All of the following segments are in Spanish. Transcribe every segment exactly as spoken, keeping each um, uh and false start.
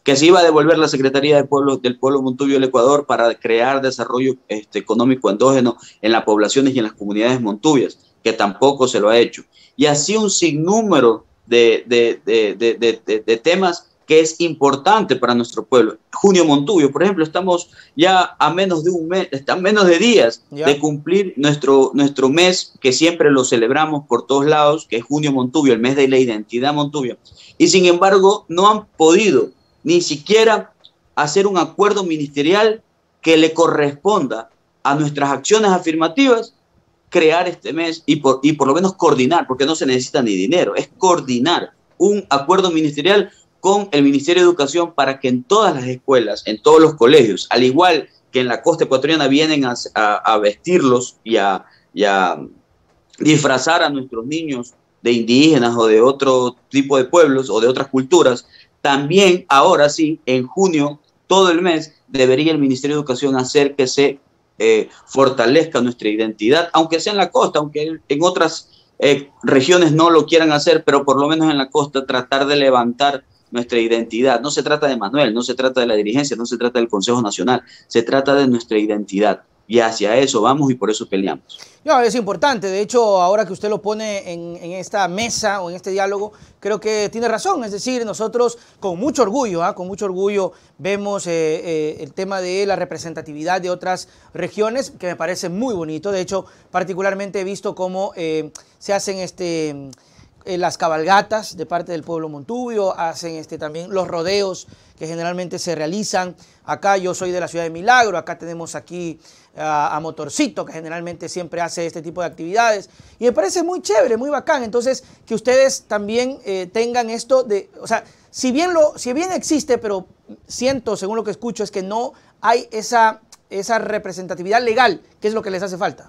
que se iba a devolver la Secretaría de Pueblo, del Pueblo Montubio del Ecuador para crear desarrollo este, económico endógeno en las poblaciones y en las comunidades montubias, que tampoco se lo ha hecho. Y así un sinnúmero de, de, de, de, de, de, de temas que es importante para nuestro pueblo. Junio Montubio, por ejemplo, estamos ya a menos de un mes, están menos de días ya de cumplir nuestro, nuestro mes, que siempre lo celebramos por todos lados, que es Junio Montubio, el mes de la identidad montubia. Y sin embargo, no han podido ni siquiera hacer un acuerdo ministerial que le corresponda a nuestras acciones afirmativas, crear este mes y por, y por lo menos coordinar, porque no se necesita ni dinero, es coordinar un acuerdo ministerial con el Ministerio de Educación para que en todas las escuelas, en todos los colegios, al igual que en la costa ecuatoriana vienen a, a, a vestirlos y a, y a disfrazar a nuestros niños de indígenas o de otro tipo de pueblos o de otras culturas, también ahora sí, en junio, todo el mes, debería el Ministerio de Educación hacer que se eh, fortalezca nuestra identidad, aunque sea en la costa, aunque en otras eh, regiones no lo quieran hacer, pero por lo menos en la costa tratar de levantar nuestra identidad. No se trata de Manuel, no se trata de la dirigencia, no se trata del Consejo Nacional, se trata de nuestra identidad. Y hacia eso vamos y por eso peleamos. No, es importante. De hecho, ahora que usted lo pone en, en esta mesa o en este diálogo, creo que tiene razón. Es decir, nosotros con mucho orgullo, ¿eh? con mucho orgullo vemos eh, eh, el tema de la representatividad de otras regiones, que me parece muy bonito. De hecho, particularmente he visto cómo eh, se hacen este... las cabalgatas de parte del pueblo montubio, hacen este, también los rodeos que generalmente se realizan. Acá yo soy de la ciudad de Milagro, acá tenemos aquí a, a Motorcito, que generalmente siempre hace este tipo de actividades. Y me parece muy chévere, muy bacán. Entonces, que ustedes también eh, tengan esto de... O sea, si bien, lo, si bien existe, pero siento, según lo que escucho, es que no hay esa, esa representatividad legal, que es lo que les hace falta.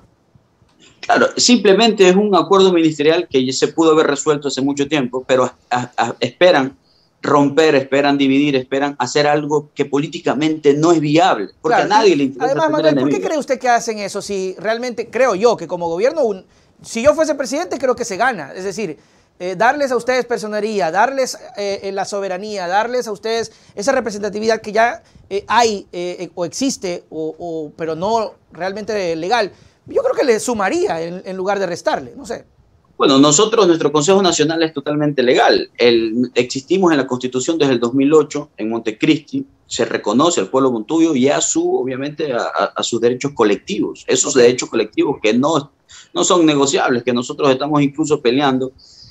Claro, simplemente es un acuerdo ministerial que ya se pudo haber resuelto hace mucho tiempo, pero a, a, esperan romper, esperan dividir, esperan hacer algo que políticamente no es viable, porque claro, a nadie le interesa. Además, Manuel, ¿por qué cree usted que hacen eso? Si realmente creo yo que como gobierno, un, si yo fuese presidente, creo que se gana. Es decir, eh, darles a ustedes personería, darles eh, la soberanía, darles a ustedes esa representatividad que ya eh, hay eh, o existe, o, o, pero no realmente legal. Yo creo que le sumaría en, en lugar de restarle, no sé. Bueno, nosotros, nuestro Consejo Nacional es totalmente legal. El, existimos en la Constitución desde el dos mil ocho, en Montecristi, se reconoce al pueblo montubio y a su, obviamente, a, a sus derechos colectivos. Esos derechos colectivos que no, no son negociables, que nosotros estamos incluso peleando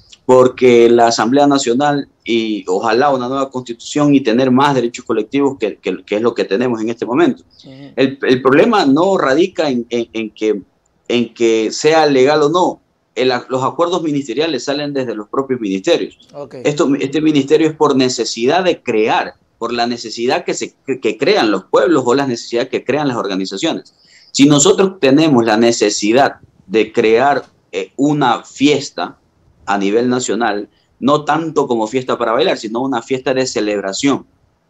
porque la Asamblea Nacional y ojalá una nueva Constitución y tener más derechos colectivos que, que, que es lo que tenemos en este momento. Uh-huh. el, el problema no radica en, en, en, que, en que sea legal o no. El, los acuerdos ministeriales salen desde los propios ministerios. Okay. Esto, este ministerio es por necesidad de crear, por la necesidad que, se, que, que crean los pueblos o la necesidad que crean las organizaciones. Si nosotros tenemos la necesidad de crear eh, una fiesta a nivel nacional, no tanto como fiesta para bailar, sino una fiesta de celebración.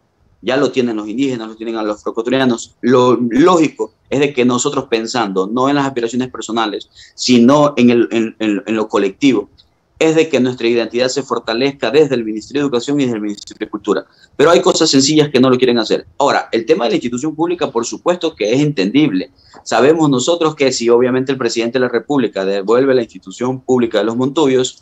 Ya lo tienen los indígenas, lo tienen a los ecuatorianos. Lo lógico es de que nosotros pensando, no en las aspiraciones personales, sino en, el, en, en, en lo colectivo, es de que nuestra identidad se fortalezca desde el Ministerio de Educación y desde el Ministerio de Cultura. Pero hay cosas sencillas que no lo quieren hacer. Ahora, el tema de la institución pública, por supuesto que es entendible. Sabemos nosotros que si obviamente el presidente de la República devuelve la institución pública de los montubios,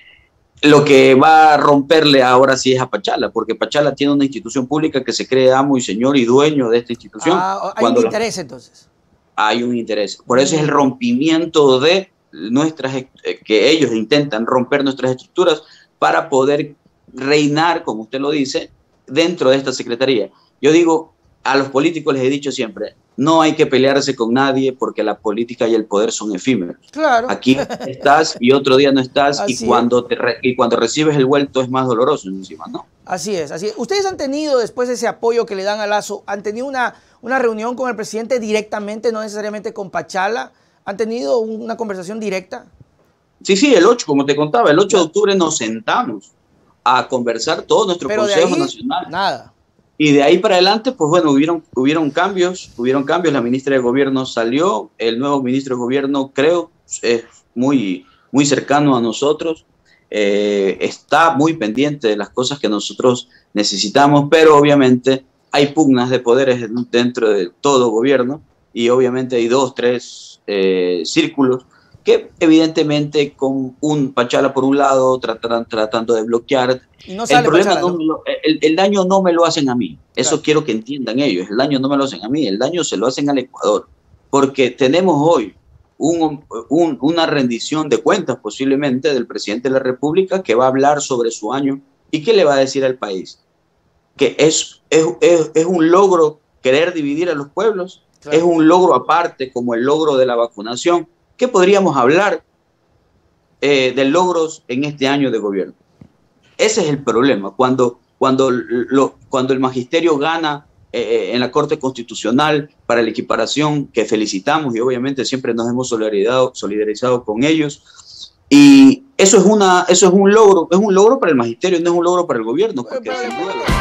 lo que va a romperle ahora sí es a Pachala, porque Pachala tiene una institución pública que se cree amo y señor y dueño de esta institución. Ah, hay un interés entonces. Hay un interés. Por eso es el rompimiento de nuestras, que ellos intentan romper nuestras estructuras para poder reinar, como usted lo dice, dentro de esta secretaría. Yo digo, a los políticos les he dicho siempre, no hay que pelearse con nadie porque la política y el poder son efímeros. Claro. Aquí estás y otro día no estás y cuando, te re, y cuando recibes el vuelto es más doloroso encima, ¿no? Así es, así es. Ustedes han tenido, después de ese apoyo que le dan a Lazo, han tenido una, una reunión con el presidente directamente, no necesariamente con Pachala. ¿Han tenido una conversación directa? Sí, sí, el ocho, como te contaba, el ocho de octubre nos sentamos a conversar todo nuestro Pero Consejo de ahí, Nacional. Nada. Y de ahí para adelante, pues bueno, hubieron, hubieron cambios, hubieron cambios, la ministra de Gobierno salió, el nuevo ministro de Gobierno creo es muy, muy cercano a nosotros, eh, está muy pendiente de las cosas que nosotros necesitamos, pero obviamente hay pugnas de poderes dentro de todo gobierno y obviamente hay dos, tres eh, círculos que evidentemente con un Pachala por un lado tratarán tratando de bloquear. Y no sale el, problema Pachala, no ¿no? me lo, el, el daño no me lo hacen a mí, eso Claro. quiero que entiendan ellos, el daño no me lo hacen a mí, el daño se lo hacen al Ecuador, porque tenemos hoy un, un, una rendición de cuentas posiblemente del presidente de la República que va a hablar sobre su año y qué le va a decir al país, que es, es, es, es un logro querer dividir a los pueblos, claro. Es un logro aparte como el logro de la vacunación. ¿Qué podríamos hablar eh, de logros en este año de gobierno? Ese es el problema, cuando, cuando, lo, cuando el magisterio gana eh, en la Corte Constitucional para la equiparación, que felicitamos y obviamente siempre nos hemos solidarizado, solidarizado con ellos, y eso es, una, eso es un logro, es un logro para el magisterio, no es un logro para el gobierno, porque sin duda lo...